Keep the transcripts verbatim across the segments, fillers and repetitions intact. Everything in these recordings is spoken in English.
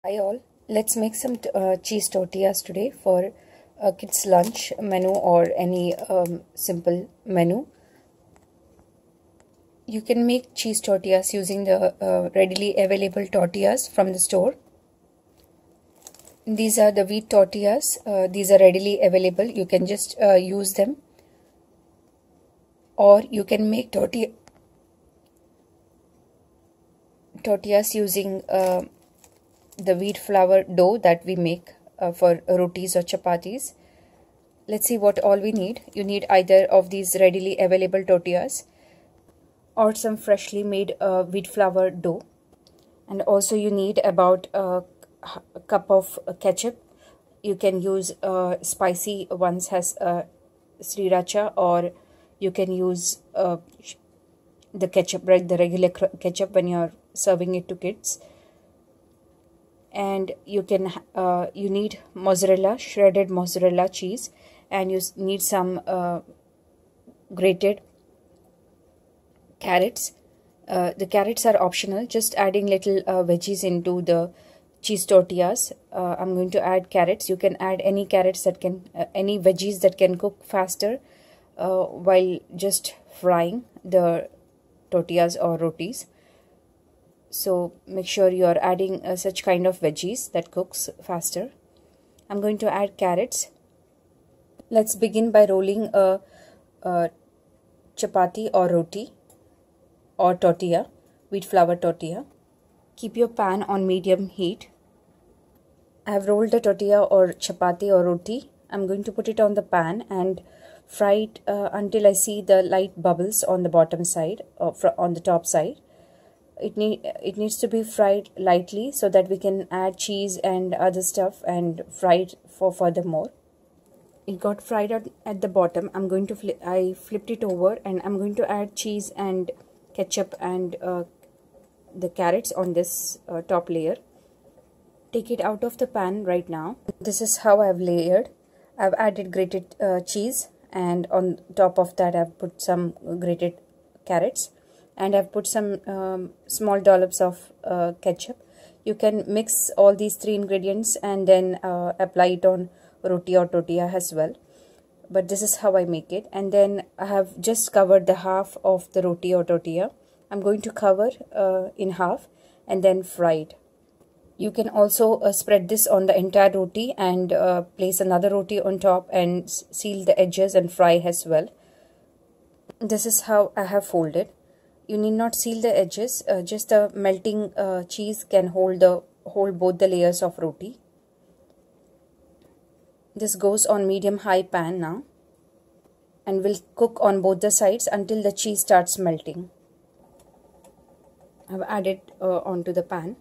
Hi all, let's make some uh, cheese tortillas today for a kids lunch menu or any um, simple menu. You can make cheese tortillas using the uh, readily available tortillas from the store. These are the wheat tortillas. Uh, these are readily available. You can just uh, use them, or you can make tortilla tortillas using uh, the wheat flour dough that we make uh, for rotis or chapatis. Let's see what all we need. You need either of these readily available tortillas or some freshly made uh, wheat flour dough, and also you need about uh, a cup of ketchup. You can use uh, spicy ones as uh, sriracha, or you can use uh, the ketchup, right, the regular ketchup when you're serving it to kids. And you can uh, you need mozzarella, shredded mozzarella cheese, and you need some uh, grated carrots. Uh, the carrots are optional, just adding little uh, veggies into the cheese tortillas. uh, I'm going to add carrots. You can add any carrots that can uh, any veggies that can cook faster uh, while just frying the tortillas or rotis. So make sure you are adding uh, such kind of veggies that cooks faster. I'm going to add carrots. Let's begin by rolling a, a chapati or roti or tortilla, wheat flour tortilla. Keep your pan on medium heat. I have rolled the tortilla or chapati or roti. I'm going to put it on the pan and fry it uh, until I see the light bubbles on the bottom side or on the top side. It need it needs to be fried lightly so that we can add cheese and other stuff and fry it for furthermore. It got fried at, at the bottom. I'm going to flip I flipped it over, and I'm going to add cheese and ketchup and uh, the carrots on this uh, top layer. Take it out of the pan right now. This is how I've layered. I've added grated uh, cheese, and on top of that I've put some grated carrots, and I've put some um, small dollops of uh, ketchup. You can mix all these three ingredients and then uh, apply it on roti or tortilla as well. But this is how I make it. And then I have just covered the half of the roti or tortilla. I'm going to cover uh, in half and then fry it. You can also uh, spread this on the entire roti and uh, place another roti on top and seal the edges and fry as well. This is how I have folded. You need not seal the edges. Uh, just the melting uh, cheese can hold the hold both the layers of roti. This goes on medium-high pan now, and will cook on both the sides until the cheese starts melting. I've added uh, onto the pan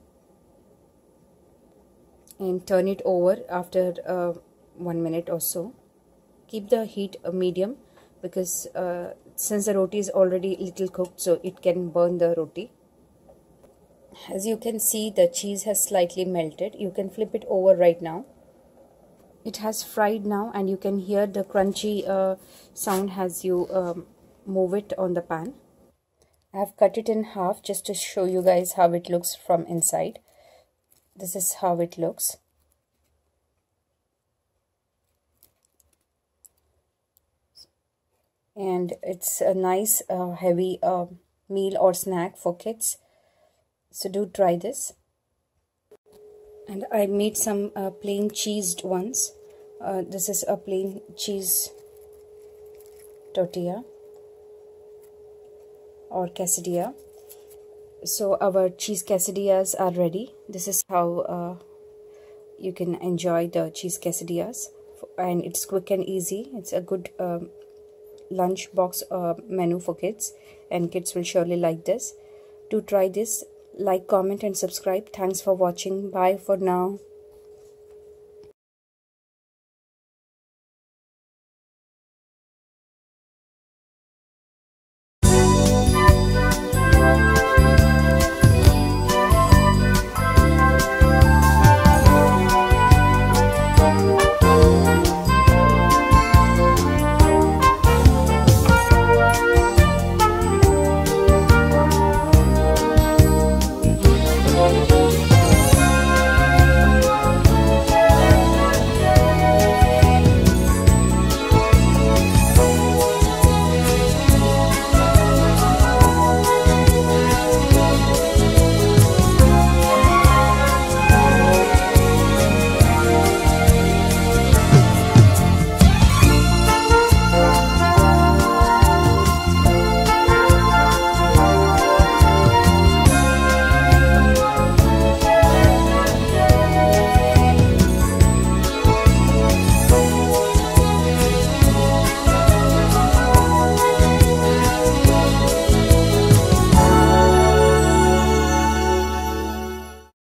and turn it over after uh, one minute or so. Keep the heat uh, medium, because uh, since the roti is already little cooked, so it can burn the roti. As you can see, the cheese has slightly melted. You can flip it over right now. It has fried now, and you can hear the crunchy uh, sound as you um, move it on the pan. I have cut it in half just to show you guys how it looks from inside. This is how it looks. And it's a nice uh, heavy uh, meal or snack for kids. So do try this. And I made some uh, plain cheesed ones. Uh, this is a plain cheese tortilla or quesadilla. So our cheese quesadillas are ready. This is how uh, you can enjoy the cheese quesadillas, and it's quick and easy. It's a good um, lunch box uh, menu for kids, and kids will surely like this. Do try this. Like, comment and subscribe. Thanks for watching. Bye for now.